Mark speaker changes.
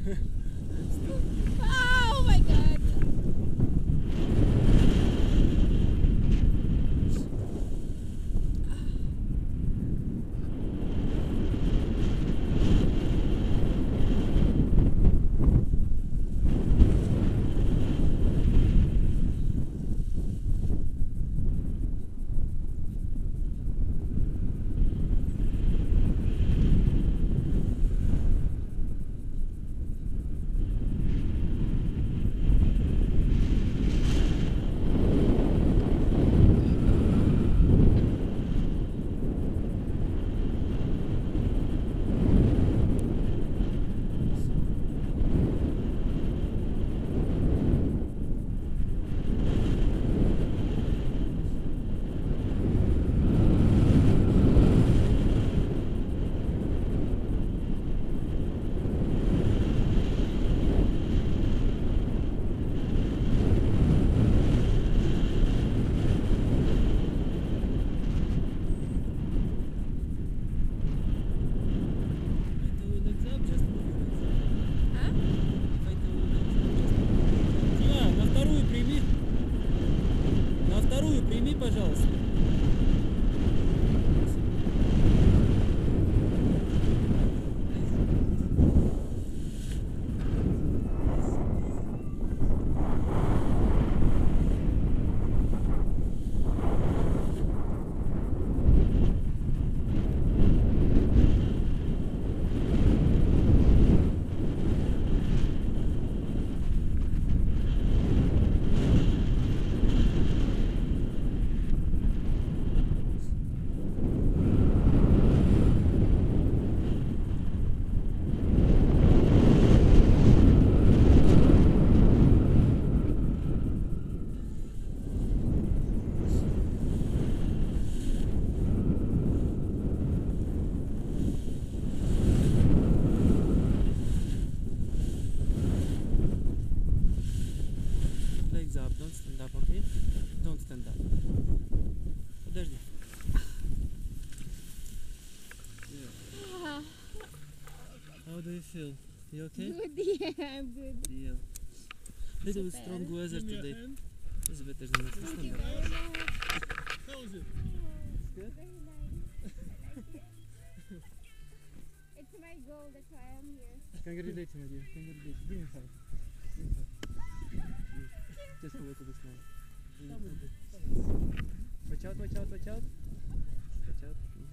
Speaker 1: Oh my god.
Speaker 2: Прими, пожалуйста. Legs up, don't stand up, okay? Don't stand up. Подожди. How do you feel? You okay?
Speaker 1: Good, yeah, I'm good.
Speaker 2: Yeah. Little strong weather today. It's better than last
Speaker 1: Thank you
Speaker 2: time.
Speaker 1: very much.
Speaker 3: How was it?
Speaker 2: Good?
Speaker 1: Very nice. I like it. It's my goal, that's why I'm here.
Speaker 2: Congratulations, my dear. Congratulations. Give me a hug. Give me a hug. Just go to the smile. Watch out, watch out, watch out. Watch out.